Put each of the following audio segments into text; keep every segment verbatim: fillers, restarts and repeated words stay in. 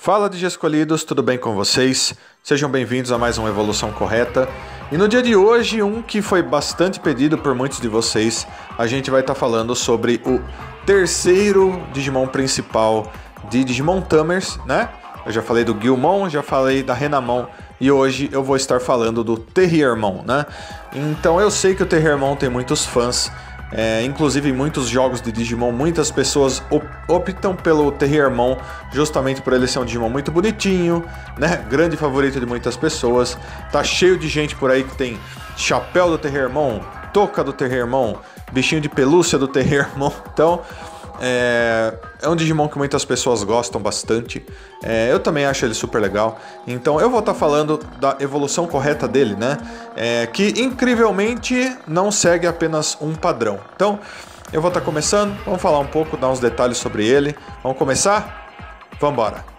Fala de escolhidos, tudo bem com vocês? Sejam bem-vindos a mais uma Evolução Correta. E no dia de hoje, um que foi bastante pedido por muitos de vocês, a gente vai estar tá falando sobre o terceiro Digimon principal de Digimon Tamers, né? Eu já falei do Guilmon, já falei da Renamon e hoje eu vou estar falando do Terriermon, né? Então eu sei que o Terriermon tem muitos fãs. É, inclusive em muitos jogos de Digimon, muitas pessoas op optam pelo Terriermon justamente por ele ser um Digimon muito bonitinho, né? Grande favorito de muitas pessoas. Tá cheio de gente por aí que tem chapéu do Terriermon, touca do Terriermon, bichinho de pelúcia do Terriermon. Então é, é um Digimon que muitas pessoas gostam bastante. É, eu também acho ele super legal. Então eu vou estar falando da evolução correta dele, né? É, que incrivelmente não segue apenas um padrão. Então eu vou estar começando, vamos falar um pouco, dar uns detalhes sobre ele. Vamos começar? Vamos embora!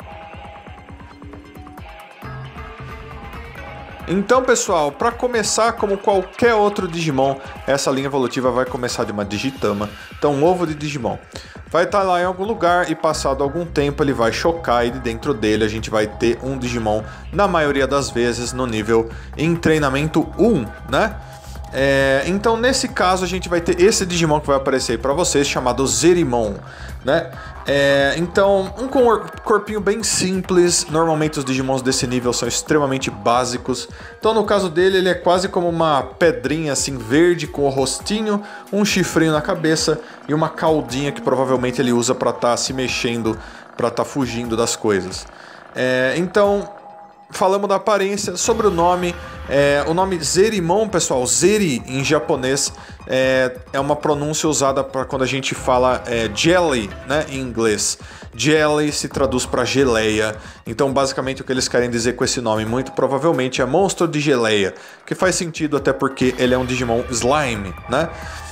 Então, pessoal, para começar, como qualquer outro Digimon, essa linha evolutiva vai começar de uma Digitama. Então, um ovo de Digimon vai estar lá em algum lugar e passado algum tempo ele vai chocar e de dentro dele a gente vai ter um Digimon, na maioria das vezes, no nível em treinamento um, né? É, então nesse caso a gente vai ter esse Digimon que vai aparecer para vocês, chamado Zerimon, né? É, então um corpinho bem simples, normalmente os Digimons desse nível são extremamente básicos. Então no caso dele ele é quase como uma pedrinha assim verde com o rostinho, um chifrinho na cabeça e uma caudinha que provavelmente ele usa para estar tá se mexendo, para estar tá fugindo das coisas. É, então... Falamos da aparência, sobre o nome, é, o nome Zerimon, pessoal, Zeri em japonês é, é uma pronúncia usada para quando a gente fala é, jelly, né, em inglês. Jelly se traduz para geleia, então basicamente o que eles querem dizer com esse nome muito provavelmente é monstro de geleia, que faz sentido até porque ele é um Digimon Slime, né?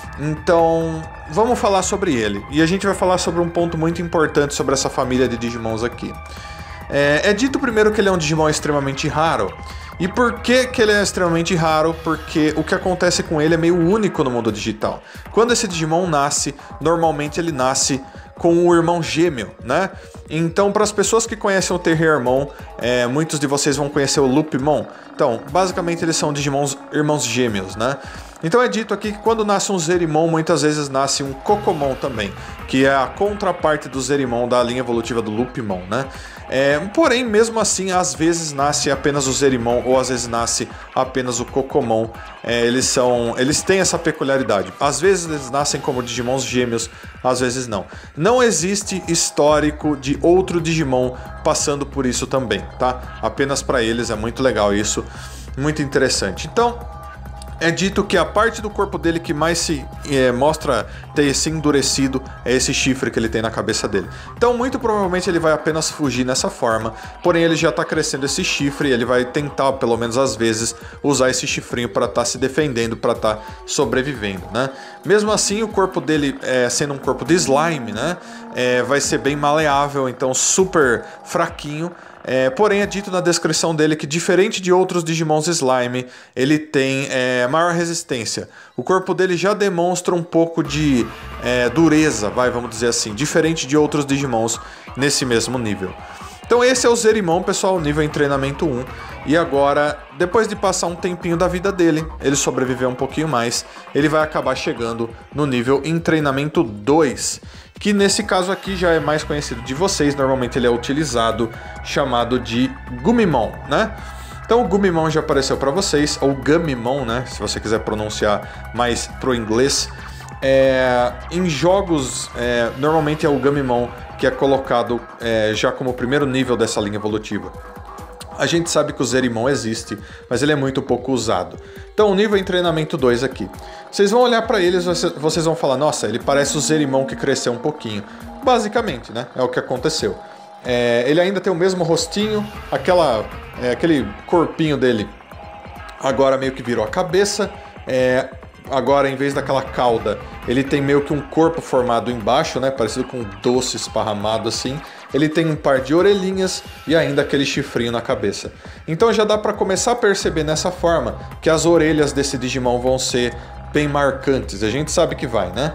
Então, vamos falar sobre ele, e a gente vai falar sobre um ponto muito importante sobre essa família de Digimons aqui. É, é dito primeiro que ele é um Digimon extremamente raro. E por que que ele é extremamente raro? Porque o que acontece com ele é meio único no mundo digital. Quando esse Digimon nasce, normalmente ele nasce com o irmão gêmeo, né? Então, para as pessoas que conhecem o Terriermon, é, muitos de vocês vão conhecer o Loopmon. Então, basicamente eles são Digimons irmãos gêmeos, né? Então é dito aqui que quando nasce um Zerimon, muitas vezes nasce um Cocomon também, que é a contraparte do Zerimon da linha evolutiva do Loopmon, né? É, porém, mesmo assim, às vezes nasce apenas o Zerimon ou às vezes nasce apenas o Cocomon. É, eles são, eles têm essa peculiaridade. Às vezes eles nascem como Digimons gêmeos, às vezes não. Não existe histórico de outro Digimon passando por isso também, tá? Apenas para eles, é muito legal isso, muito interessante. Então... É dito que a parte do corpo dele que mais se é, mostra ter se endurecido é esse chifre que ele tem na cabeça dele. Então, muito provavelmente ele vai apenas fugir nessa forma, porém ele já está crescendo esse chifre e ele vai tentar, pelo menos às vezes, usar esse chifrinho para estar tá se defendendo, para estar tá sobrevivendo, né? Mesmo assim, o corpo dele, é, sendo um corpo de slime, né, é, vai ser bem maleável, então super fraquinho. É, porém é dito na descrição dele que diferente de outros Digimons Slime, ele tem é, maior resistência. O corpo dele já demonstra um pouco de é, dureza, vai, vamos dizer assim, diferente de outros Digimons nesse mesmo nível. Então esse é o Zerimon, pessoal, nível em treinamento um. E agora, depois de passar um tempinho da vida dele, ele sobreviveu um pouquinho mais, ele vai acabar chegando no nível em treinamento dois. Que nesse caso aqui já é mais conhecido de vocês, normalmente ele é utilizado, chamado de Gumimon, né? Então o Gumimon já apareceu para vocês, ou Gamimon, né? Se você quiser pronunciar mais pro inglês. É, em jogos, é, normalmente é o Gamimon que é colocado é, já como o primeiro nível dessa linha evolutiva. A gente sabe que o Zerimon existe, mas ele é muito pouco usado. Então, o nível em treinamento dois aqui. Vocês vão olhar para eles, vocês vão falar, nossa, ele parece o Zerimon que cresceu um pouquinho. Basicamente, né? É o que aconteceu. É, ele ainda tem o mesmo rostinho, aquela, é, aquele corpinho dele agora meio que virou a cabeça. É, agora, em vez daquela cauda, ele tem meio que um corpo formado embaixo, né? Parecido com um doce esparramado assim. Ele tem um par de orelhinhas e ainda aquele chifrinho na cabeça. Então já dá para começar a perceber nessa forma que as orelhas desse Digimon vão ser bem marcantes. A gente sabe que vai, né?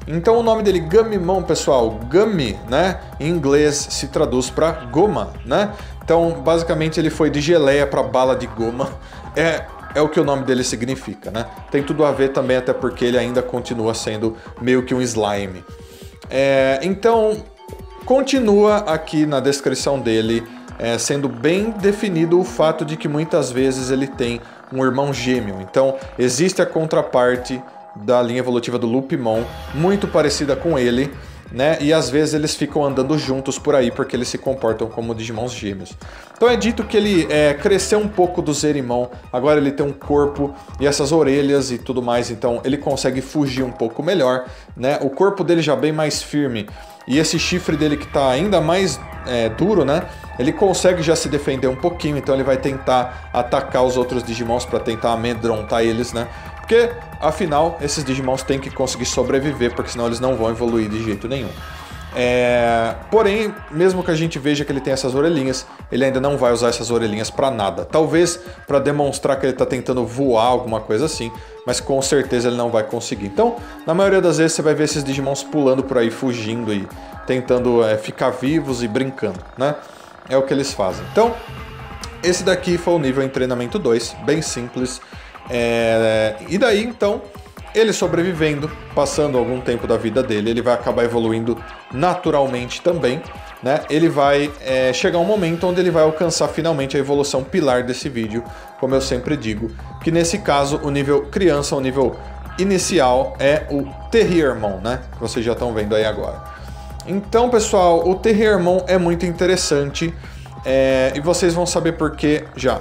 Então o nome dele, Gummimon, pessoal, Gummy, né, em inglês se traduz para goma, né? Então basicamente ele foi de geleia para bala de goma, é, é o que o nome dele significa, né? Tem tudo a ver também, até porque ele ainda continua sendo meio que um slime. É, então continua aqui na descrição dele, é, sendo bem definido o fato de que muitas vezes ele tem um irmão gêmeo. Então existe a contraparte da linha evolutiva do Lupimon, muito parecida com ele, né? E às vezes eles ficam andando juntos por aí porque eles se comportam como Digimons gêmeos. Então é dito que ele é, cresceu um pouco do Zerimon, agora ele tem um corpo e essas orelhas e tudo mais, então ele consegue fugir um pouco melhor, né? O corpo dele já bem mais firme e esse chifre dele que está ainda mais é, duro, né? Ele consegue já se defender um pouquinho, então ele vai tentar atacar os outros Digimons para tentar amedrontar eles, né? Porque, afinal, esses Digimons têm que conseguir sobreviver, porque senão eles não vão evoluir de jeito nenhum. É... Porém, mesmo que a gente veja que ele tem essas orelhinhas, ele ainda não vai usar essas orelhinhas para nada. Talvez para demonstrar que ele está tentando voar, alguma coisa assim, mas com certeza ele não vai conseguir. Então, na maioria das vezes você vai ver esses Digimons pulando por aí, fugindo e tentando é, ficar vivos e brincando, né? É o que eles fazem. Então, esse daqui foi o nível em treinamento dois, bem simples. É... E daí, então, ele sobrevivendo, passando algum tempo da vida dele, ele vai acabar evoluindo naturalmente também, né? Ele vai é, chegar um momento onde ele vai alcançar finalmente a evolução pilar desse vídeo, como eu sempre digo, que nesse caso o nível criança, o nível inicial é o Terriermon, né? Que vocês já estão vendo aí agora. Então, pessoal, o Terriermon é muito interessante é, e vocês vão saber por que já.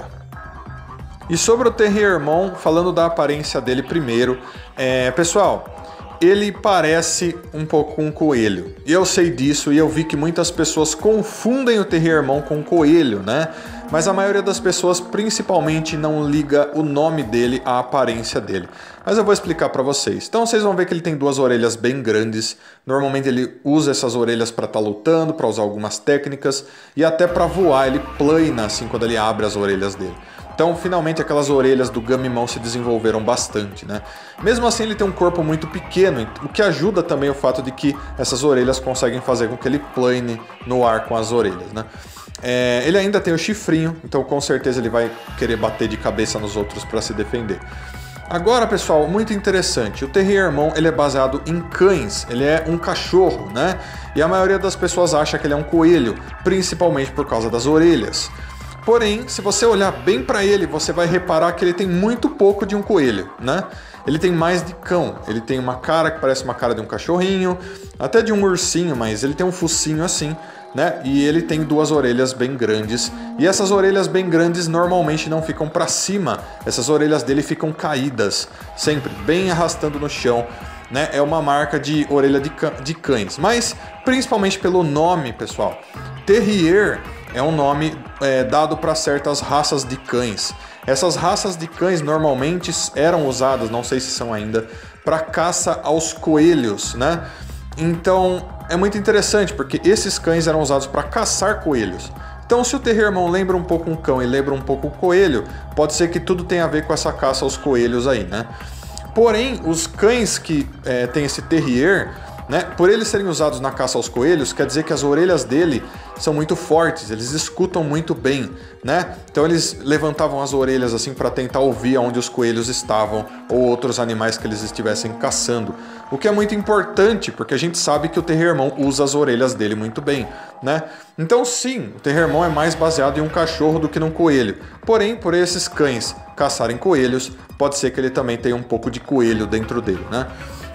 E sobre o Terriermon, falando da aparência dele primeiro, é, pessoal, ele parece um pouco um coelho. E eu sei disso e eu vi que muitas pessoas confundem o Terriermon com um coelho, né? Mas a maioria das pessoas principalmente não liga o nome dele à aparência dele. Mas eu vou explicar para vocês. Então vocês vão ver que ele tem duas orelhas bem grandes. Normalmente ele usa essas orelhas para estar lutando, para usar algumas técnicas e até para voar. Ele plana assim quando ele abre as orelhas dele. Então, finalmente, aquelas orelhas do Gummimon se desenvolveram bastante, né? Mesmo assim, ele tem um corpo muito pequeno, o que ajuda também o fato de que essas orelhas conseguem fazer com que ele plane no ar com as orelhas, né? É, ele ainda tem o chifrinho, então com certeza ele vai querer bater de cabeça nos outros para se defender. Agora, pessoal, muito interessante, o Terriermon ele é baseado em cães, ele é um cachorro, né? E a maioria das pessoas acha que ele é um coelho, principalmente por causa das orelhas. Porém, se você olhar bem para ele, você vai reparar que ele tem muito pouco de um coelho, né? Ele tem mais de cão, ele tem uma cara que parece uma cara de um cachorrinho, até de um ursinho, mas ele tem um focinho assim, né? E ele tem duas orelhas bem grandes, e essas orelhas bem grandes normalmente não ficam para cima, essas orelhas dele ficam caídas, sempre bem arrastando no chão, né? É uma marca de orelha de, cã de cães, mas principalmente pelo nome, pessoal. Terrier é um nome é, dado para certas raças de cães. Essas raças de cães normalmente eram usadas, não sei se são ainda, para caça aos coelhos, né? Então é muito interessante porque esses cães eram usados para caçar coelhos. Então, se o Terriermon lembra um pouco um cão e lembra um pouco o coelho, pode ser que tudo tenha a ver com essa caça aos coelhos aí, né? Porém, os cães que é, têm esse Terrier, né, por eles serem usados na caça aos coelhos, quer dizer que as orelhas dele são muito fortes, eles escutam muito bem, né? Então eles levantavam as orelhas assim para tentar ouvir onde os coelhos estavam ou outros animais que eles estivessem caçando. O que é muito importante, porque a gente sabe que o Terriermon usa as orelhas dele muito bem, né? Então sim, o Terriermon é mais baseado em um cachorro do que num coelho. Porém, por esses cães caçarem coelhos, pode ser que ele também tenha um pouco de coelho dentro dele, né?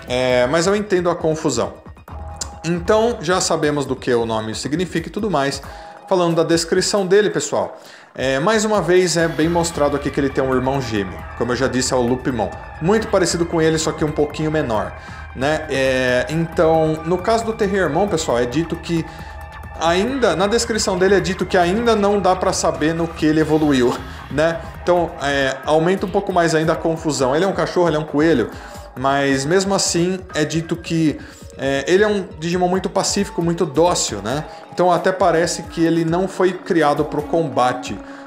É, mas eu entendo a confusão. Então, já sabemos do que o nome significa e tudo mais. Falando da descrição dele, pessoal, é, mais uma vez é bem mostrado aqui que ele tem um irmão gêmeo. Como eu já disse, é o Lupimon. Muito parecido com ele, só que um pouquinho menor, né? É, então, no caso do Terriermon, pessoal, é dito que ainda, na descrição dele é dito que ainda não dá para saber no que ele evoluiu, né? Então, é, aumenta um pouco mais ainda a confusão. Ele é um cachorro, ele é um coelho? Mas mesmo assim é dito que é, ele é um Digimon muito pacífico, muito dócil, né? Então até parece que ele não foi criado para o combate,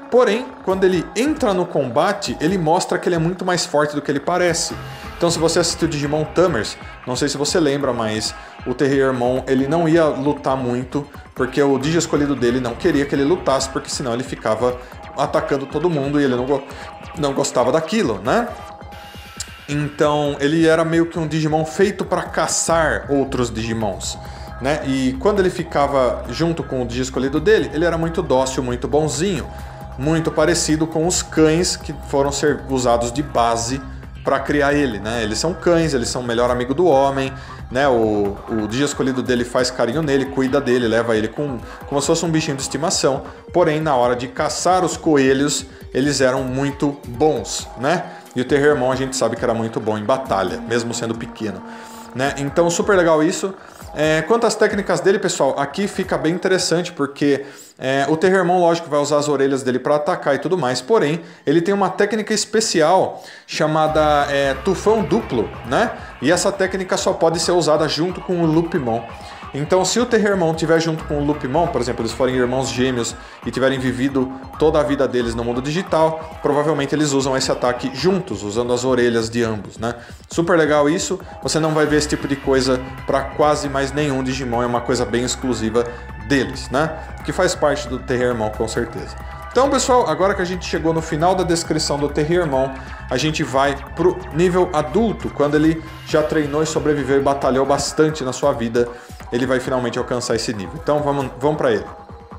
Porém, quando ele entra no combate, ele mostra que ele é muito mais forte do que ele parece. Então, se você assistiu Digimon Tamers, não sei se você lembra, mas o Terriermon ele não ia lutar muito, porque o Digi escolhido dele não queria que ele lutasse, porque senão ele ficava atacando todo mundo e ele não, go não gostava daquilo, né? Então, ele era meio que um Digimon feito para caçar outros Digimons, né? E quando ele ficava junto com o Digi escolhido dele, ele era muito dócil, muito bonzinho, muito parecido com os cães que foram ser usados de base para criar ele, né? Eles são cães, eles são o melhor amigo do homem, né? O, o Digi escolhido dele faz carinho nele, cuida dele, leva ele com, como se fosse um bichinho de estimação. Porém, na hora de caçar os coelhos, eles eram muito bons, né? E o Terriermon a gente sabe que era muito bom em batalha, mesmo sendo pequeno, né? Então, super legal isso. É, quanto às técnicas dele, pessoal, aqui fica bem interessante, porque é, o Terriermon, lógico, vai usar as orelhas dele para atacar e tudo mais, porém, ele tem uma técnica especial chamada é, tufão duplo, né? E essa técnica só pode ser usada junto com o Loopmon. Então, se o Terriermon estiver junto com o Loopmon, por exemplo, eles forem irmãos gêmeos e tiverem vivido toda a vida deles no mundo digital, provavelmente eles usam esse ataque juntos, usando as orelhas de ambos, né? Super legal isso, você não vai ver esse tipo de coisa para quase mais nenhum Digimon, é uma coisa bem exclusiva deles, né? Que faz parte do Terriermon, com certeza. Então, pessoal, agora que a gente chegou no final da descrição do Terriermon, a gente vai pro nível adulto, quando ele já treinou e sobreviveu e batalhou bastante na sua vida, ele vai finalmente alcançar esse nível. Então, vamos, vamos para ele.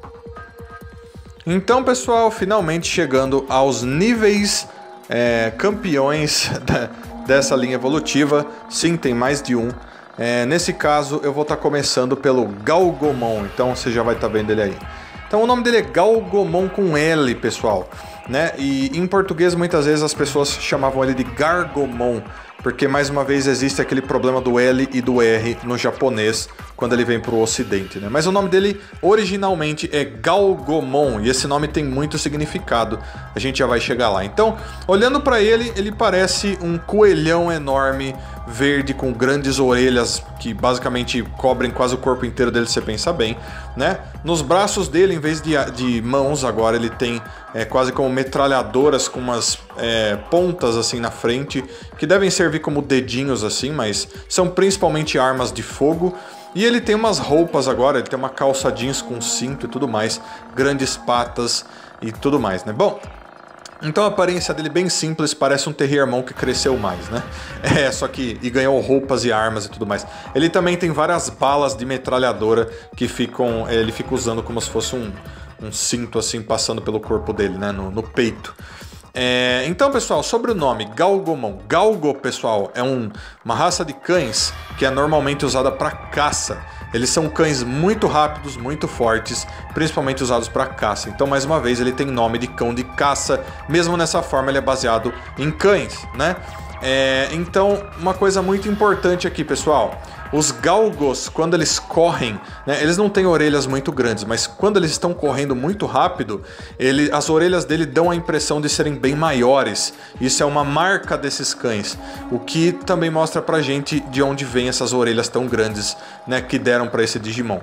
Então, pessoal, finalmente chegando aos níveis é, campeões da, dessa linha evolutiva. Sim, tem mais de um. É, nesse caso, eu vou estar tá começando pelo Galgomon, então você já vai estar tá vendo ele aí. Então o nome dele é Galgomon com L, pessoal, né? E em português muitas vezes as pessoas chamavam ele de Gargomon, porque mais uma vez existe aquele problema do L e do R no japonês quando ele vem para o ocidente, né? Mas o nome dele originalmente é Galgomon e esse nome tem muito significado, a gente já vai chegar lá. Então, olhando para ele, ele parece um coelhão enorme, verde, com grandes orelhas que basicamente cobrem quase o corpo inteiro dele, se você pensar bem, né? Nos braços dele, em vez de, de mãos, agora ele tem é, quase como metralhadoras com umas é, pontas assim na frente, que devem servir como dedinhos assim, mas são principalmente armas de fogo. E ele tem umas roupas agora, ele tem uma calça jeans com cinto e tudo mais, grandes patas e tudo mais, né? Bom, então a aparência dele bem simples, parece um Terriermon que cresceu mais, né? É, só que e ganhou roupas e armas e tudo mais. Ele também tem várias balas de metralhadora que ficam, ele fica usando como se fosse um, um cinto assim passando pelo corpo dele, né? No, no peito. É, então, pessoal, sobre o nome Galgomon. Galgo, pessoal, é um, uma raça de cães que é normalmente usada para caça. Eles são cães muito rápidos, muito fortes, principalmente usados para caça. Então, mais uma vez, ele tem nome de cão de caça. Mesmo nessa forma, ele é baseado em cães, né? É, então, uma coisa muito importante aqui, pessoal. Os galgos, quando eles correm, né, eles não têm orelhas muito grandes, mas quando eles estão correndo muito rápido, ele, as orelhas dele dão a impressão de serem bem maiores. Isso é uma marca desses cães, o que também mostra pra gente de onde vêm essas orelhas tão grandes, né, que deram para esse Digimon.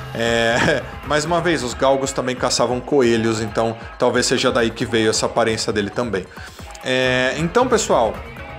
É, mais uma vez, os galgos também caçavam coelhos, então talvez seja daí que veio essa aparência dele também. É, então, pessoal,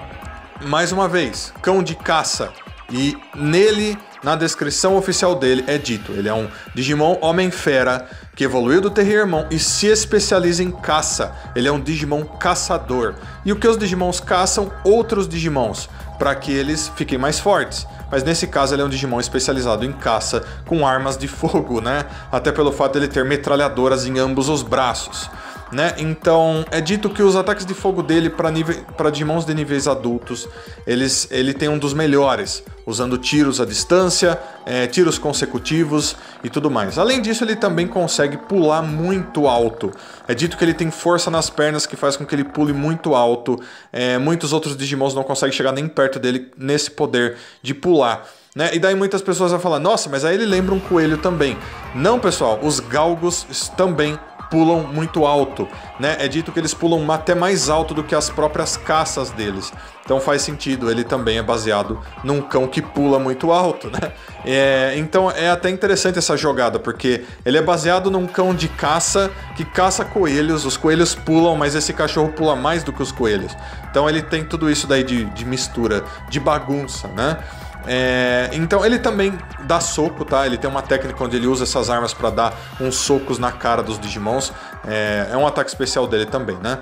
mais uma vez, cão de caça. E nele, na descrição oficial dele, é dito: ele é um Digimon Homem-Fera que evoluiu do Terriermon e se especializa em caça. Ele é um Digimon caçador. E o que os Digimons caçam? Outros Digimons, para que eles fiquem mais fortes. Mas nesse caso ele é um Digimon especializado em caça com armas de fogo, né? Até pelo fato de ele ter metralhadoras em ambos os braços. Né? Então é dito que os ataques de fogo dele para Digimons de níveis adultos, eles, ele tem um dos melhores, usando tiros à distância, é, tiros consecutivos e tudo mais. Além disso, ele também consegue pular muito alto. É dito que ele tem força nas pernas que faz com que ele pule muito alto. É, muitos outros Digimons não conseguem chegar nem perto dele nesse poder de pular. Né? E daí muitas pessoas vão falar: nossa, mas aí ele lembra um coelho também. Não, pessoal, os galgos também pulam muito alto, né? É dito que eles pulam até mais alto do que as próprias caças deles. Então faz sentido, ele também é baseado num cão que pula muito alto, né? É, então é até interessante essa jogada, porque ele é baseado num cão de caça que caça coelhos, os coelhos pulam, mas esse cachorro pula mais do que os coelhos. Então ele tem tudo isso daí de, de mistura, de bagunça, né? É, então ele também dá soco, tá? Ele tem uma técnica onde ele usa essas armas para dar uns socos na cara dos Digimons. É, é um ataque especial dele também, né?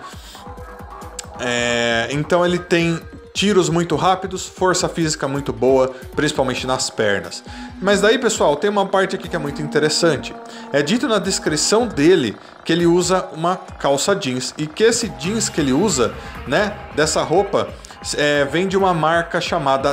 É, então ele tem tiros muito rápidos, força física muito boa, principalmente nas pernas. Mas daí, pessoal, tem uma parte aqui que é muito interessante. É dito na descrição dele que ele usa uma calça jeans e que esse jeans que ele usa, né, dessa roupa, é, vem de uma marca chamada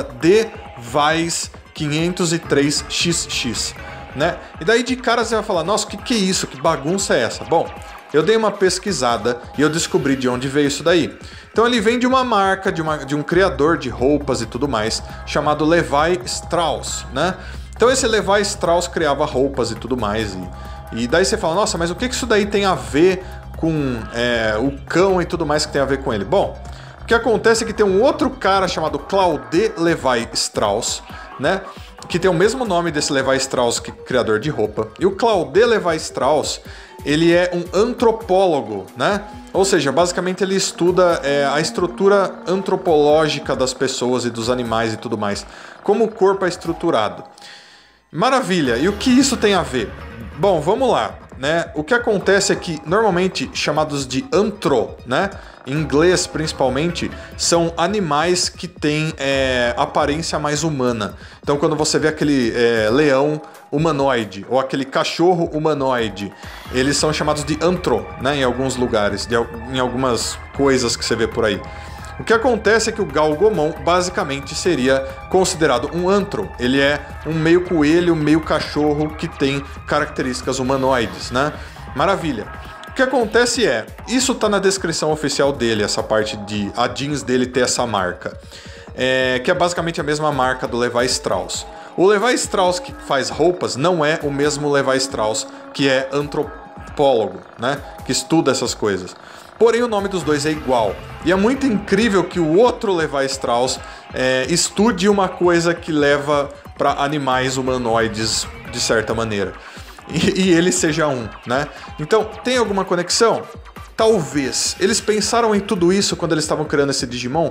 Device quinhentos e três X X, né? E daí de cara você vai falar, nossa, o que, que é isso? Que bagunça é essa? Bom, eu dei uma pesquisada e eu descobri de onde veio isso daí. Então ele vem de uma marca, de, uma, de um criador de roupas e tudo mais, chamado Levi Strauss, né? Então esse Levi Strauss criava roupas e tudo mais. E, e daí você fala, nossa, mas o que, que isso daí tem a ver com é, o cão e tudo mais que tem a ver com ele? Bom, o que acontece é que tem um outro cara chamado Claude Levi Strauss, né? Que tem o mesmo nome desse Levi Strauss, que é criador de roupa. E o Claude Levi Strauss, ele é um antropólogo, né? Ou seja, basicamente ele estuda é, a estrutura antropológica das pessoas e dos animais e tudo mais. Como o corpo é estruturado. Maravilha! E o que isso tem a ver? Bom, vamos lá, né? O que acontece é que, normalmente, chamados de antro, né? Em inglês, principalmente, são animais que têm é, aparência mais humana. Então, quando você vê aquele é, leão humanoide ou aquele cachorro humanoide, eles são chamados de antro, né? Em alguns lugares, de, em algumas coisas que você vê por aí. O que acontece é que o Galgomon basicamente seria considerado um antro. Ele é um meio coelho, meio cachorro que tem características humanoides, né? Maravilha. O que acontece é, isso tá na descrição oficial dele, essa parte de a jeans dele ter essa marca. É, que é basicamente a mesma marca do Levi Strauss. O Levi Strauss que faz roupas não é o mesmo Levi Strauss que é antropólogo, né? Que estuda essas coisas. Porém, o nome dos dois é igual. E é muito incrível que o outro Levi Strauss é, estude uma coisa que leva para animais humanoides, de certa maneira. E, e ele seja um, né? Então, tem alguma conexão? Talvez. Eles pensaram em tudo isso quando eles estavam criando esse Digimon?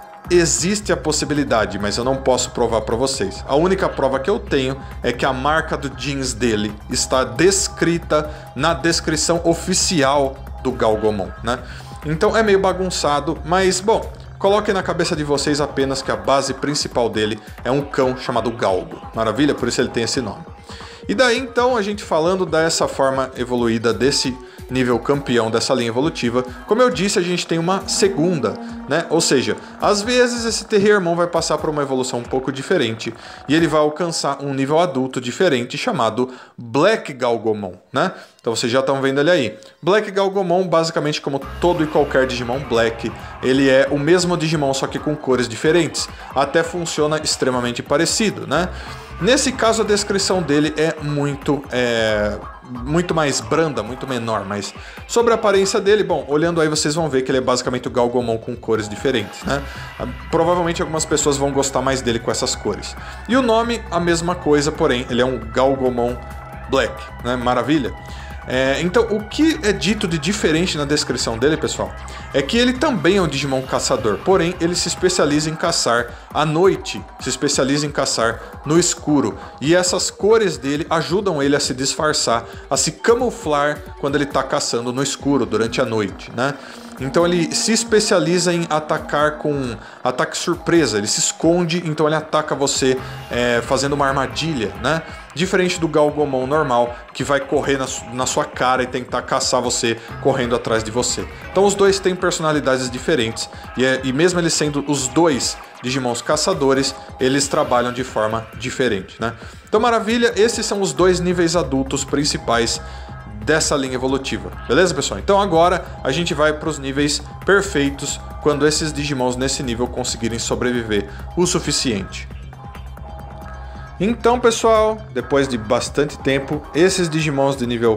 Existe a possibilidade, mas eu não posso provar para vocês. A única prova que eu tenho é que a marca do jeans dele está descrita na descrição oficial do Galgomon, né? Então é meio bagunçado, mas bom, coloquem na cabeça de vocês apenas que a base principal dele é um cão chamado Galgo. Maravilha? Por isso ele tem esse nome. E daí então a gente falando dessa forma evoluída desse nível campeão dessa linha evolutiva, como eu disse, a gente tem uma segunda, né? Ou seja, às vezes esse Terriermon vai passar por uma evolução um pouco diferente e ele vai alcançar um nível adulto diferente chamado Black Galgomon, né? Então vocês já estão vendo ele aí. Black Galgomon, basicamente como todo e qualquer Digimon Black, ele é o mesmo Digimon, só que com cores diferentes. Até funciona extremamente parecido, né? Nesse caso, a descrição dele é muito, é, muito mais branda, muito menor, mas sobre a aparência dele, bom, olhando aí vocês vão ver que ele é basicamente o Galgomon com cores diferentes, né? Provavelmente algumas pessoas vão gostar mais dele com essas cores. E o nome, a mesma coisa, porém, ele é um Galgomon Black, né? Maravilha? É, então, o que é dito de diferente na descrição dele, pessoal, é que ele também é um Digimon caçador, porém ele se especializa em caçar à noite, se especializa em caçar no escuro, e essas cores dele ajudam ele a se disfarçar, a se camuflar quando ele está caçando no escuro durante a noite, né? Então ele se especializa em atacar com ataque surpresa, ele se esconde, então ele ataca você é, fazendo uma armadilha, né? Diferente do Galgomon normal, que vai correr na, su na sua cara e tentar caçar você correndo atrás de você. Então os dois têm personalidades diferentes, e, é, e mesmo eles sendo os dois Digimons caçadores, eles trabalham de forma diferente, né? Então maravilha, esses são os dois níveis adultos principais dessa linha evolutiva, beleza, pessoal? Então agora a gente vai para os níveis perfeitos, quando esses Digimons nesse nível conseguirem sobreviver o suficiente. Então, pessoal, depois de bastante tempo, esses Digimons de nível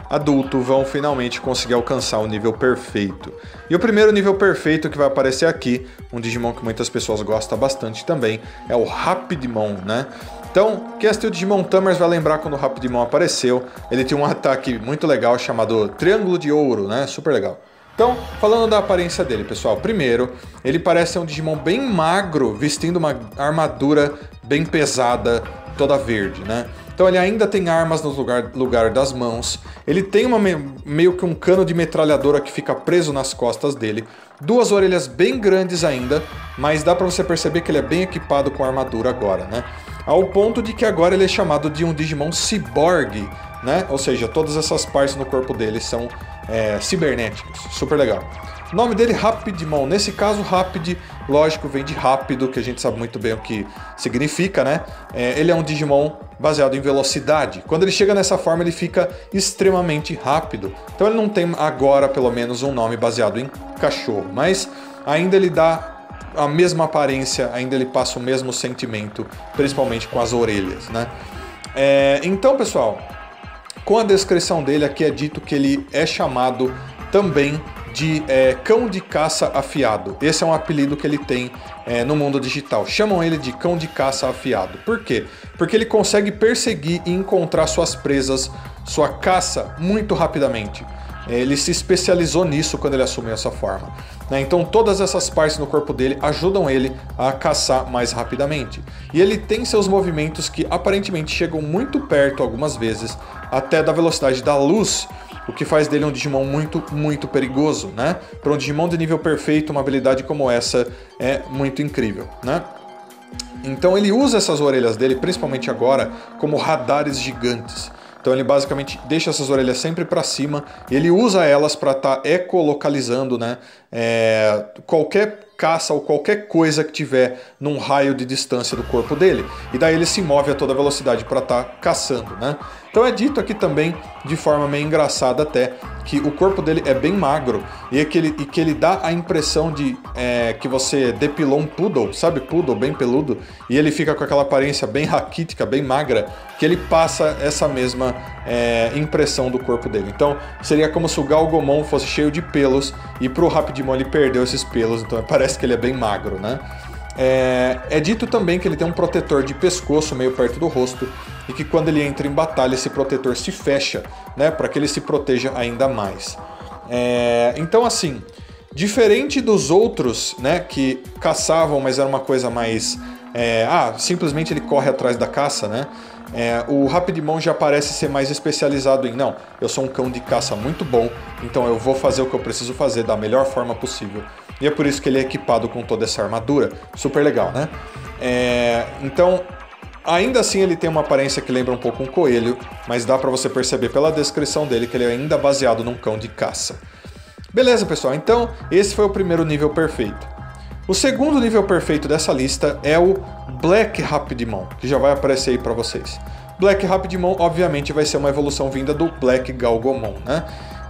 adulto vão finalmente conseguir alcançar o nível perfeito. E o primeiro nível perfeito que vai aparecer aqui, um Digimon que muitas pessoas gostam bastante também, é o Rapidmon, né? Então, quem assistiu Digimon Tamers vai lembrar quando o Rapidmon apareceu. Ele tinha um ataque muito legal chamado Triângulo de Ouro, né? Super legal. Então, falando da aparência dele, pessoal. Primeiro, ele parece ser um Digimon bem magro, vestindo uma armadura bem pesada, toda verde, né? Então ele ainda tem armas no lugar, lugar das mãos. Ele tem uma, meio que um cano de metralhadora que fica preso nas costas dele. Duas orelhas bem grandes ainda, mas dá pra você perceber que ele é bem equipado com armadura agora, né? Ao ponto de que agora ele é chamado de um Digimon Cyborg, né? Ou seja, todas essas partes no corpo dele são é, cibernéticas. Super legal. O nome dele é Rapidmon. Nesse caso, Rapid, lógico, vem de rápido, que a gente sabe muito bem o que significa, né? É, ele é um Digimon baseado em velocidade. Quando ele chega nessa forma, ele fica extremamente rápido. Então ele não tem agora, pelo menos, um nome baseado em cachorro. Mas ainda ele dá a mesma aparência, ainda ele passa o mesmo sentimento, principalmente com as orelhas, né? É, então, pessoal, com a descrição dele, aqui é dito que ele é chamado também de é, cão de caça afiado. Esse é um apelido que ele tem é, no mundo digital. Chamam ele de cão de caça afiado. Por quê? Porque ele consegue perseguir e encontrar suas presas, sua caça, muito rapidamente. Ele se especializou nisso quando ele assumiu essa forma. Então todas essas partes no corpo dele ajudam ele a caçar mais rapidamente. E ele tem seus movimentos que aparentemente chegam muito perto algumas vezes, até da velocidade da luz, o que faz dele um Digimon muito, muito perigoso, né? Para um Digimon de nível perfeito, uma habilidade como essa é muito incrível, né? Então ele usa essas orelhas dele, principalmente agora, como radares gigantes. Então ele basicamente deixa essas orelhas sempre para cima e ele usa elas para estar tá ecolocalizando, né, é, qualquer caça ou qualquer coisa que tiver num raio de distância do corpo dele. E daí ele se move a toda velocidade para estar tá caçando, né? Então é dito aqui também, de forma meio engraçada até, que o corpo dele é bem magro e que ele, e que ele dá a impressão de é, que você depilou um poodle, sabe? Poodle bem peludo, e ele fica com aquela aparência bem raquítica, bem magra, que ele passa essa mesma é, impressão do corpo dele. Então seria como se o Galgomon fosse cheio de pelos e pro Rapidmon ele perdeu esses pelos, então parece que ele é bem magro, né? É, é dito também que ele tem um protetor de pescoço meio perto do rosto e que quando ele entra em batalha esse protetor se fecha, né, para que ele se proteja ainda mais. É, então assim, diferente dos outros, né, que caçavam, mas era uma coisa mais... É, ah, simplesmente ele corre atrás da caça, né? É, o Rapidmon já parece ser mais especializado em, não, eu sou um cão de caça muito bom, então eu vou fazer o que eu preciso fazer da melhor forma possível. E é por isso que ele é equipado com toda essa armadura. Super legal, né? É, então, ainda assim ele tem uma aparência que lembra um pouco um coelho, mas dá pra você perceber pela descrição dele que ele é ainda baseado num cão de caça. Beleza, pessoal? Então, esse foi o primeiro nível perfeito. O segundo nível perfeito dessa lista é o Black Rapidmon, que já vai aparecer aí pra vocês. Black Rapidmon, obviamente, vai ser uma evolução vinda do Black Galgomon, né?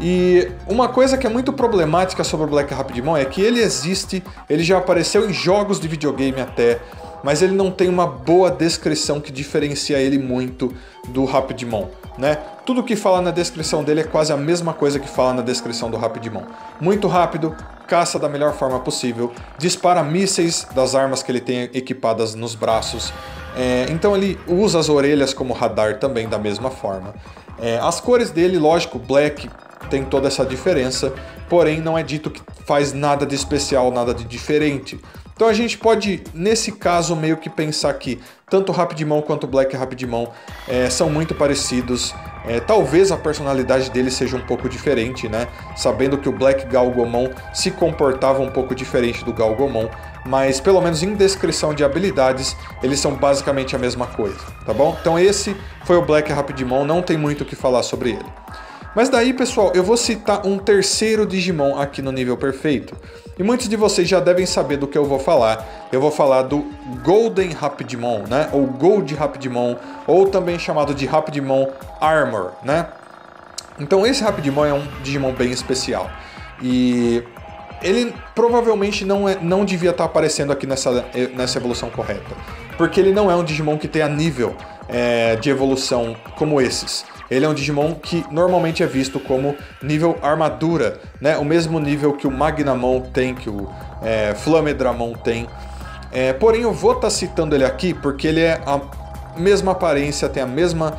E uma coisa que é muito problemática sobre o Black Rapidmon é que ele existe, ele já apareceu em jogos de videogame até, mas ele não tem uma boa descrição que diferencia ele muito do Rapidmon, né? Tudo que fala na descrição dele é quase a mesma coisa que fala na descrição do Rapidmon. Muito rápido, caça da melhor forma possível, dispara mísseis das armas que ele tem equipadas nos braços, é, então ele usa as orelhas como radar também da mesma forma. É, as cores dele, lógico, Black tem toda essa diferença, porém não é dito que faz nada de especial, nada de diferente. Então a gente pode, nesse caso, meio que pensar que tanto o Rapidmon quanto o Black Rapidmon é, são muito parecidos. É, talvez a personalidade dele seja um pouco diferente, né? Sabendo que o Black Galgomon se comportava um pouco diferente do Galgomon, mas pelo menos em descrição de habilidades, eles são basicamente a mesma coisa, tá bom? Então esse foi o Black Rapidmon, não tem muito o que falar sobre ele. Mas daí, pessoal, eu vou citar um terceiro Digimon aqui no nível perfeito. E muitos de vocês já devem saber do que eu vou falar. Eu vou falar do Golden Rapidmon, né? Ou Gold Rapidmon, ou também chamado de Rapidmon Armor, né? Então esse Rapidmon é um Digimon bem especial. E ele provavelmente não, é, não devia estar aparecendo aqui nessa, nessa evolução correta. Porque ele não é um Digimon que tenha nível é, de evolução como esses. ele é um Digimon que normalmente é visto como nível armadura, né? O mesmo nível que o Magnamon tem, que o é, Flamedramon tem. É, porém, eu vou estar tá citando ele aqui porque ele é a mesma aparência, tem a mesma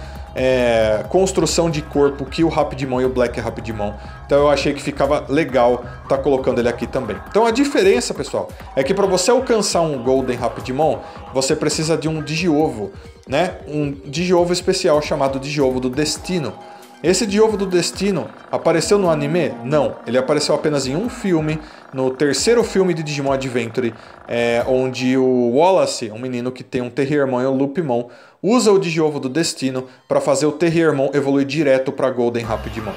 é, construção de corpo que o Rapidimon e o Black Rapidimon. Então eu achei que ficava legal estar tá colocando ele aqui também. Então a diferença, pessoal, é que para você alcançar um Golden Rapidimon, você precisa de um Digiovo, né? Um Digiovo especial chamado Digiovo do Destino. Esse Digiovo do Destino apareceu no anime? Não, ele apareceu apenas em um filme, no terceiro filme de Digimon Adventure, é, onde o Wallace, um menino que tem um Terriermon e um Loopmon, usa o Digiovo do Destino para fazer o Terriermon evoluir direto para Golden Rapidimon.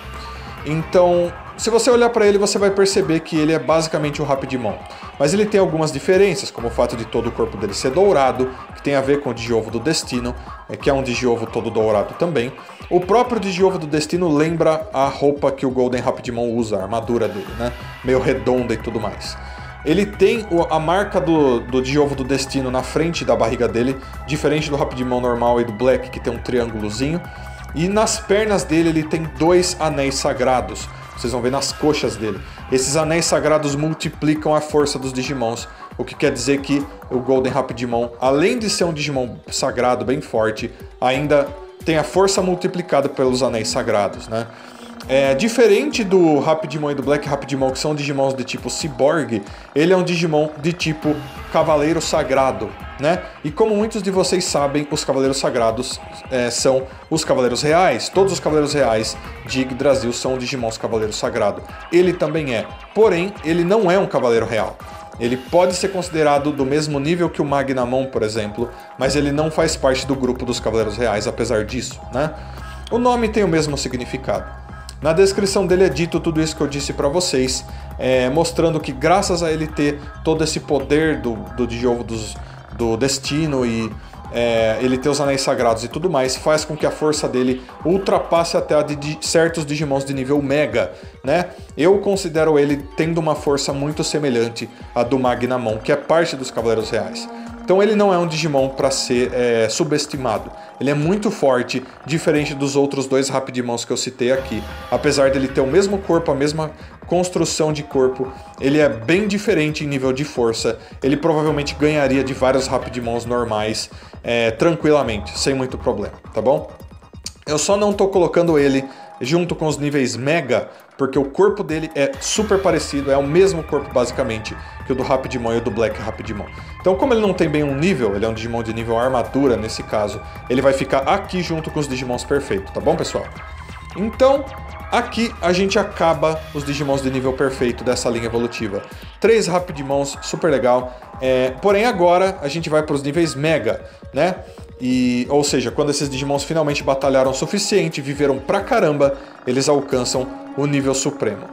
Então, se você olhar para ele, você vai perceber que ele é basicamente o Rapidimon. Mas ele tem algumas diferenças, como o fato de todo o corpo dele ser dourado, que tem a ver com o Digiovo do Destino, que é um Digiovo todo dourado também. O próprio Digiovo do Destino lembra a roupa que o Golden Rapidimon usa, a armadura dele, né? Meio redonda e tudo mais. Ele tem a marca do, do Digiovo do Destino na frente da barriga dele, diferente do Rapidimon normal e do Black, que tem um triângulozinho. E nas pernas dele ele tem dois anéis sagrados. Vocês vão ver nas coxas dele. Esses anéis sagrados multiplicam a força dos Digimons, o que quer dizer que o Golden Rapidimon, além de ser um Digimon sagrado bem forte, ainda tem a força multiplicada pelos anéis sagrados, né? É, diferente do Rapidimon e do Black Rapidimon, que são Digimons de tipo Cyborg, ele é um Digimon de tipo Cavaleiro Sagrado, né? E como muitos de vocês sabem, os Cavaleiros Sagrados é, são os Cavaleiros Reais. Todos os Cavaleiros Reais de Yggdrasil são Digimons Cavaleiro Sagrado. Ele também é, porém, ele não é um Cavaleiro Real. Ele pode ser considerado do mesmo nível que o Magnamon, por exemplo, mas ele não faz parte do grupo dos Cavaleiros Reais, apesar disso, né? O nome tem o mesmo significado. Na descrição dele é dito tudo isso que eu disse para vocês, é, mostrando que graças a ele ter todo esse poder do, do Digiovo dos, do Destino e é, ele ter os anéis sagrados e tudo mais, faz com que a força dele ultrapasse até a de, de certos Digimons de nível Mega, né? Eu considero ele tendo uma força muito semelhante à do Magnamon, que é parte dos Cavaleiros Reais. Então ele não é um Digimon para ser é, subestimado. Ele é muito forte, diferente dos outros dois Rapidimons que eu citei aqui. Apesar dele ter o mesmo corpo, a mesma construção de corpo, ele é bem diferente em nível de força. Ele provavelmente ganharia de vários Rapidimons normais é, tranquilamente, sem muito problema, tá bom? Eu só não tô colocando ele junto com os níveis Mega, porque o corpo dele é super parecido, é o mesmo corpo basicamente que o do Rapidimon e o do Black Rapidimon. Então, como ele não tem bem um nível, ele é um Digimon de nível armadura nesse caso, ele vai ficar aqui junto com os Digimons perfeitos, tá bom, pessoal? Então, aqui a gente acaba os Digimons de nível perfeito dessa linha evolutiva. Três Rapidimons, super legal. É, porém, agora a gente vai para os níveis Mega, né? E, ou seja, quando esses Digimons finalmente batalharam o suficiente, viveram pra caramba, eles alcançam o nível supremo.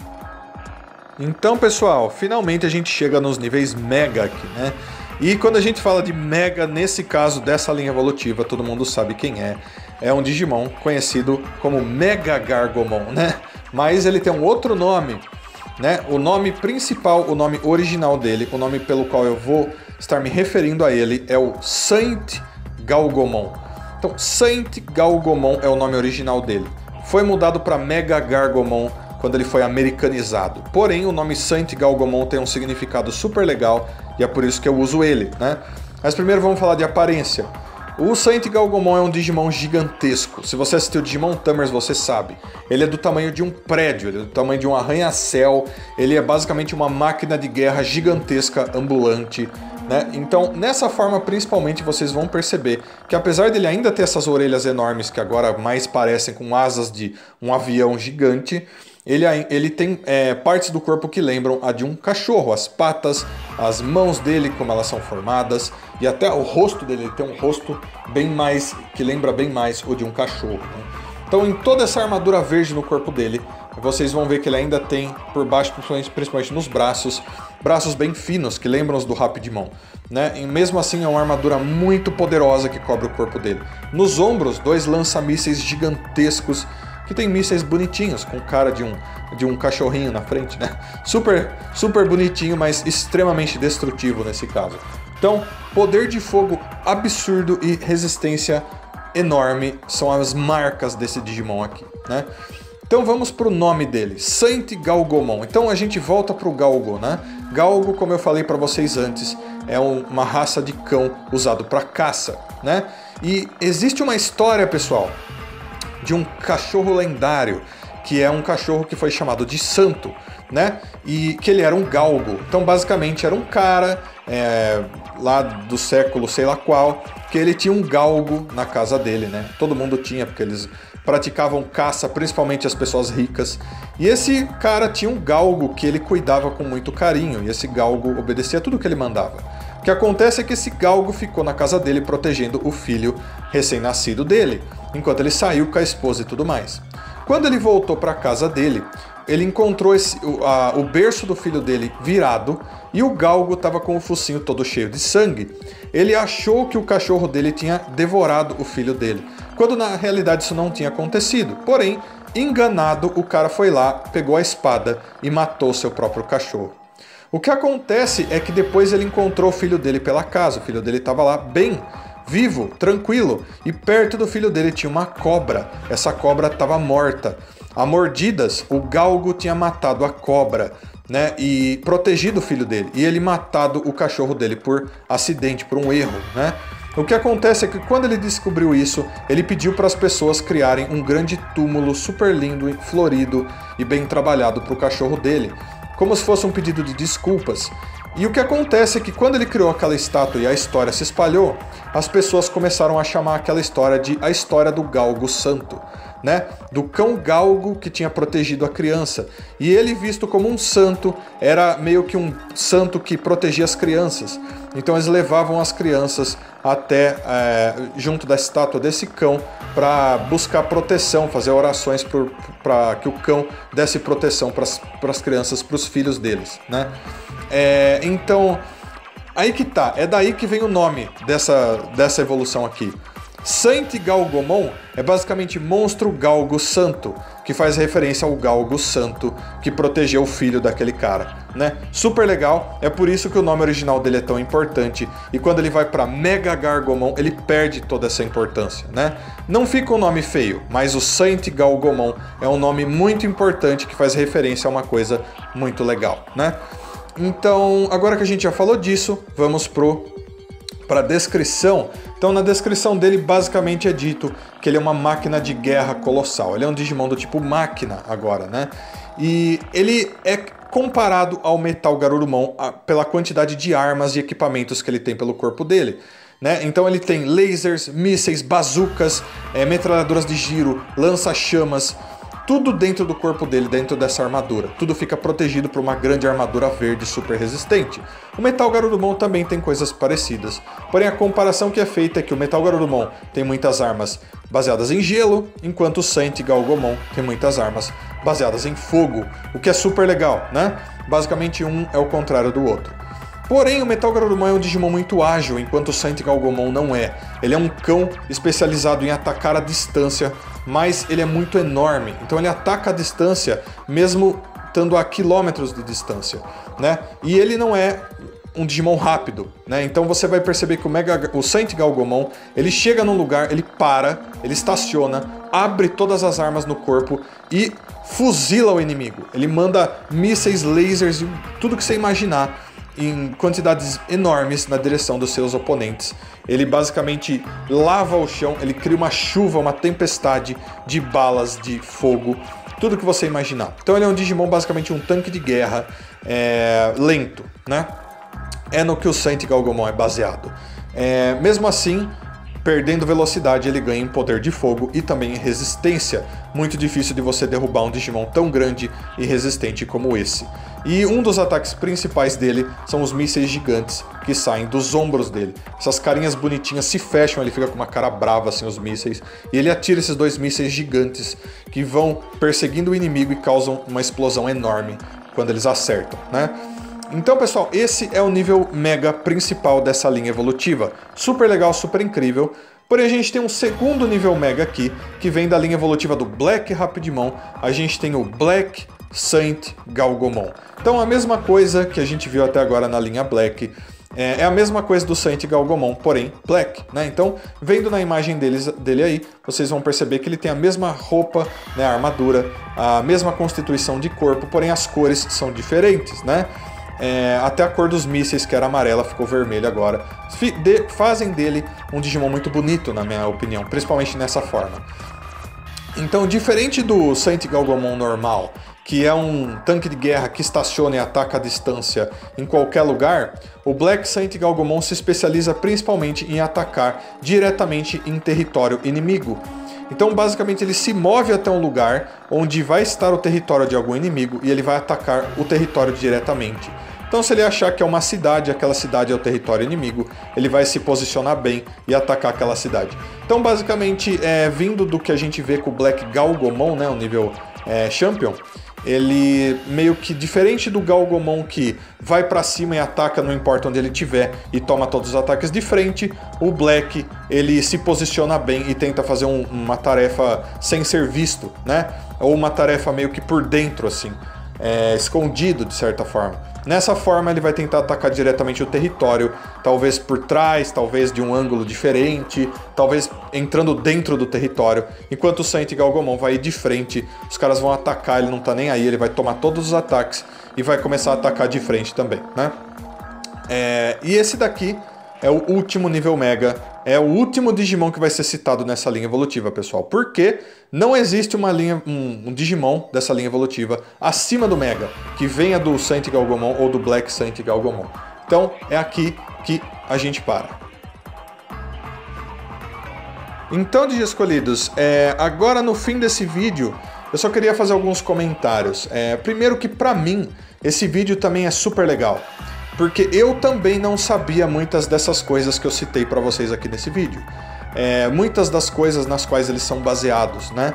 Então, pessoal, finalmente a gente chega nos níveis Mega aqui, né? E quando a gente fala de Mega, nesse caso dessa linha evolutiva, todo mundo sabe quem é. É um Digimon conhecido como Mega Gargomon, né? Mas ele tem um outro nome, né? O nome principal, o nome original dele, o nome pelo qual eu vou estar me referindo a ele é o Saint Galgomon. Então, Saint Galgomon é o nome original dele. Foi mudado para Mega Gargomon quando ele foi americanizado. Porém, o nome Saint Galgomon tem um significado super legal e é por isso que eu uso ele, né? Mas primeiro vamos falar de aparência. O Saint Galgomon é um Digimon gigantesco. Se você assistiu Digimon Tamers, você sabe. Ele é do tamanho de um prédio, ele é do tamanho de um arranha-céu. Ele é basicamente uma máquina de guerra gigantesca, ambulante, né? Então, nessa forma, principalmente, vocês vão perceber que apesar dele ainda ter essas orelhas enormes, que agora mais parecem com asas de um avião gigante, ele, ele tem é, partes do corpo que lembram a de um cachorro. As patas, as mãos dele, como elas são formadas, e até o rosto dele, ele tem um rosto bem mais, que lembra bem mais o de um cachorro, né? Então, em toda essa armadura verde no corpo dele, vocês vão ver que ele ainda tem por baixo, principalmente nos braços, braços bem finos, que lembram os do Rapidimon, né? E mesmo assim é uma armadura muito poderosa que cobre o corpo dele. Nos ombros, dois lança-mísseis gigantescos, que tem mísseis bonitinhos, com cara de um, de um cachorrinho na frente, né? Super, super bonitinho, mas extremamente destrutivo nesse caso. Então, poder de fogo absurdo e resistência enorme, são as marcas desse Digimon aqui, né? Então vamos para o nome dele, Saint Galgomon. Então a gente volta para o Galgo, né? Galgo, como eu falei para vocês antes, é um, uma raça de cão usado para caça, né? E existe uma história, pessoal, de um cachorro lendário, que é um cachorro que foi chamado de santo, né? E que ele era um galgo. Então basicamente era um cara é, lá do século sei lá qual, que ele tinha um galgo na casa dele, né? Todo mundo tinha, porque eles praticavam caça, principalmente as pessoas ricas. E esse cara tinha um galgo que ele cuidava com muito carinho, e esse galgo obedecia tudo que ele mandava. O que acontece é que esse galgo ficou na casa dele protegendo o filho recém-nascido dele, enquanto ele saiu com a esposa e tudo mais. Quando ele voltou para a casa dele, ele encontrou esse, o, a, o berço do filho dele virado e o galgo estava com o focinho todo cheio de sangue. Ele achou que o cachorro dele tinha devorado o filho dele, quando na realidade isso não tinha acontecido. Porém, enganado, o cara foi lá, pegou a espada e matou seu próprio cachorro. O que acontece é que depois ele encontrou o filho dele pela casa. O filho dele estava lá bem vivo, tranquilo, e perto do filho dele tinha uma cobra. Essa cobra estava morta. A mordidas, o galgo tinha matado a cobra, né, e protegido o filho dele, e ele matado o cachorro dele por acidente, por um erro, né? O que acontece é que quando ele descobriu isso, ele pediu para as pessoas criarem um grande túmulo super lindo, florido e bem trabalhado para o cachorro dele, como se fosse um pedido de desculpas. E o que acontece é que quando ele criou aquela estátua e a história se espalhou, as pessoas começaram a chamar aquela história de a história do Galgo Santo, né? Do cão galgo que tinha protegido a criança. E ele, visto como um santo, era meio que um santo que protegia as crianças. Então eles levavam as crianças até é, junto da estátua desse cão para buscar proteção, fazer orações para que o cão desse proteção para as crianças, para os filhos deles, né? É, então, aí que tá, é daí que vem o nome dessa, dessa evolução aqui. Saint Galgomon é basicamente monstro galgo santo, que faz referência ao galgo santo que protegeu o filho daquele cara, né? Super legal, é por isso que o nome original dele é tão importante, e quando ele vai para Mega Gargomon, ele perde toda essa importância, né? Não fica um nome feio, mas o Saint Galgomon é um nome muito importante que faz referência a uma coisa muito legal, né? Então, agora que a gente já falou disso, vamos pro para a descrição. Então, na descrição dele, basicamente é dito que ele é uma máquina de guerra colossal. Ele é um Digimon do tipo máquina agora, né? E ele é comparado ao Metal Garurumon pela quantidade de armas e equipamentos que ele tem pelo corpo dele, né? Então ele tem lasers, mísseis, bazucas, é, metralhadoras de giro, lança-chamas, tudo dentro do corpo dele, dentro dessa armadura. Tudo fica protegido por uma grande armadura verde super resistente. O Metal Garurumon também tem coisas parecidas. Porém, a comparação que é feita é que o Metal Garurumon tem muitas armas baseadas em gelo, enquanto o Saint Galgomon tem muitas armas baseadas em fogo, o que é super legal, né? Basicamente, um é o contrário do outro. Porém, o Metal Garurumon é um Digimon muito ágil, enquanto o Saint Galgomon não é. Ele é um cão especializado em atacar à distância, mas ele é muito enorme. Então ele ataca à distância, mesmo estando a quilômetros de distância, né? E ele não é um Digimon rápido, né? Então você vai perceber que o, Mega, o Saint Galgomon, ele chega num lugar, ele para, ele estaciona, abre todas as armas no corpo e fuzila o inimigo. Ele manda mísseis, lasers e tudo que você imaginar em quantidades enormes na direção dos seus oponentes. Ele basicamente lava o chão, ele cria uma chuva, uma tempestade de balas de fogo, tudo que você imaginar. Então ele é um Digimon, basicamente um tanque de guerra é, lento, né? É no que o Saint Galgomon é baseado. É, mesmo assim, perdendo velocidade, ele ganha em poder de fogo e também em resistência. Muito difícil de você derrubar um Digimon tão grande e resistente como esse. E um dos ataques principais dele são os mísseis gigantes que saem dos ombros dele. Essas carinhas bonitinhas se fecham, ele fica com uma cara brava assim, os mísseis. E ele atira esses dois mísseis gigantes que vão perseguindo o inimigo e causam uma explosão enorme quando eles acertam, né? Então, pessoal, esse é o nível Mega principal dessa linha evolutiva. Super legal, super incrível. Porém, a gente tem um segundo nível Mega aqui, que vem da linha evolutiva do Black Rapidmon. A gente tem o Black Saint Galgomon. Então, a mesma coisa que a gente viu até agora na linha Black. É, é a mesma coisa do Saint Galgomon, porém Black, né? Então, vendo na imagem deles, dele aí, vocês vão perceber que ele tem a mesma roupa, né, a armadura, a mesma constituição de corpo, porém as cores são diferentes, né? É, até a cor dos mísseis, que era amarela, ficou vermelha agora. De, fazem dele um Digimon muito bonito, na minha opinião, principalmente nessa forma. Então, diferente do Saint Galgomon normal, que é um tanque de guerra que estaciona e ataca à distância em qualquer lugar, o Black Saint Galgomon se especializa principalmente em atacar diretamente em território inimigo. Então, basicamente, ele se move até um lugar onde vai estar o território de algum inimigo e ele vai atacar o território diretamente. Então, se ele achar que é uma cidade, aquela cidade é o território inimigo, ele vai se posicionar bem e atacar aquela cidade. Então, basicamente, é, vindo do que a gente vê com o Black Galgomon, né, o nível é, Champion, ele meio que diferente do Galgomon que vai pra cima e ataca não importa onde ele estiver e toma todos os ataques de frente, o Black ele se posiciona bem e tenta fazer um, uma tarefa sem ser visto, né? Ou uma tarefa meio que por dentro assim, é, escondido de certa forma. Nessa forma ele vai tentar atacar diretamente o território, talvez por trás, talvez de um ângulo diferente, talvez entrando dentro do território, enquanto o Saint Galgomon vai ir de frente, os caras vão atacar, ele não tá nem aí, ele vai tomar todos os ataques e vai começar a atacar de frente também, né? É, e esse daqui é o último nível Mega, é o último Digimon que vai ser citado nessa linha evolutiva, pessoal. Porque não existe uma linha, um, um Digimon dessa linha evolutiva acima do Mega, que venha do Saint Galgomon ou do Black Saint Galgomon. Então é aqui que a gente para. Então, Digi escolhidos, é, agora no fim desse vídeo, eu só queria fazer alguns comentários. É, primeiro que pra mim, esse vídeo também é super legal. Porque eu também não sabia muitas dessas coisas que eu citei para vocês aqui nesse vídeo. É, muitas das coisas nas quais eles são baseados, né?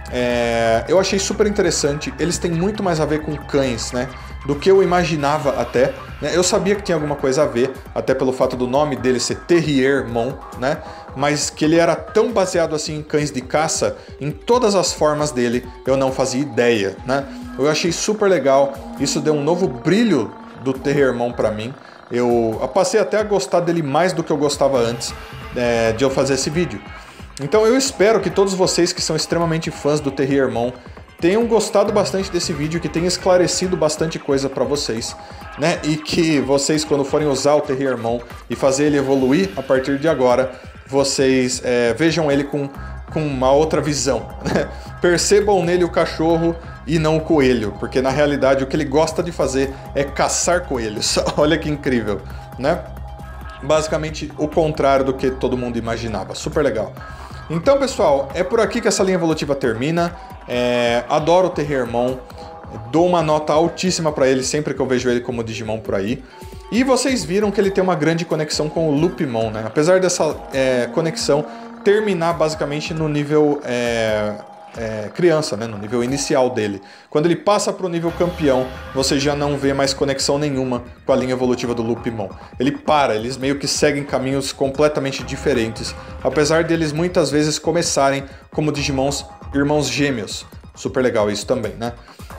É, eu achei super interessante, eles têm muito mais a ver com cães, né? Do que eu imaginava até. Né? Eu sabia que tinha alguma coisa a ver, até pelo fato do nome dele ser Terriermon, né? Mas que ele era tão baseado assim em cães de caça, em todas as formas dele, eu não fazia ideia, né? Eu achei super legal, isso deu um novo brilho do Terriermon pra mim. Eu passei até a gostar dele mais do que eu gostava antes é, de eu fazer esse vídeo. Então eu espero que todos vocês que são extremamente fãs do Terriermon tenham gostado bastante desse vídeo, que tenha esclarecido bastante coisa pra vocês, né? E que vocês, quando forem usar o Terriermon e fazer ele evoluir a partir de agora, vocês é, vejam ele com, com uma outra visão, né? Percebam nele o cachorro e não o coelho, porque na realidade o que ele gosta de fazer é caçar coelhos. Olha que incrível, né? Basicamente o contrário do que todo mundo imaginava. Super legal. Então, pessoal, é por aqui que essa linha evolutiva termina. É, adoro o Terriermon, dou uma nota altíssima para ele sempre que eu vejo ele como Digimon por aí. E vocês viram que ele tem uma grande conexão com o Loopmon, né? Apesar dessa é, conexão terminar basicamente no nível é, é, criança, né? No nível inicial dele. Quando ele passa para o nível campeão, você já não vê mais conexão nenhuma com a linha evolutiva do Loopmon. Ele para, eles meio que seguem caminhos completamente diferentes, apesar deles muitas vezes começarem como Digimons irmãos gêmeos. Super legal isso também, né?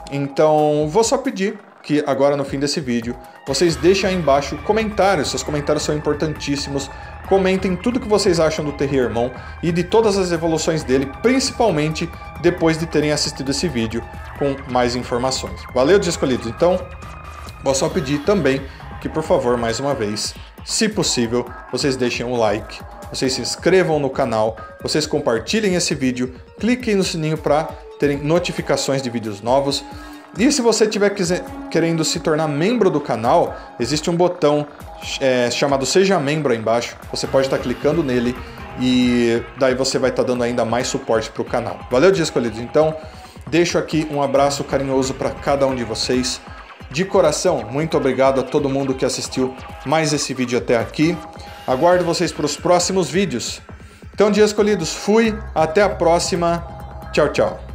Então, vou só pedir que agora no fim desse vídeo, vocês deixem aí embaixo comentários, seus comentários são importantíssimos. Comentem tudo que vocês acham do Terriermon e de todas as evoluções dele, principalmente depois de terem assistido esse vídeo com mais informações. Valeu, Digi escolhidos! Então, vou só pedir também que, por favor, mais uma vez, se possível, vocês deixem um like, vocês se inscrevam no canal, vocês compartilhem esse vídeo, cliquem no sininho para terem notificações de vídeos novos. E se você estiver querendo se tornar membro do canal, existe um botão é, chamado Seja Membro aí embaixo. Você pode estar clicando nele e daí você vai estar dando ainda mais suporte para o canal. Valeu, Digi escolhidos! Então, deixo aqui um abraço carinhoso para cada um de vocês. De coração, muito obrigado a todo mundo que assistiu mais esse vídeo até aqui. Aguardo vocês para os próximos vídeos. Então, Digi escolhidos, fui, até a próxima. Tchau, tchau.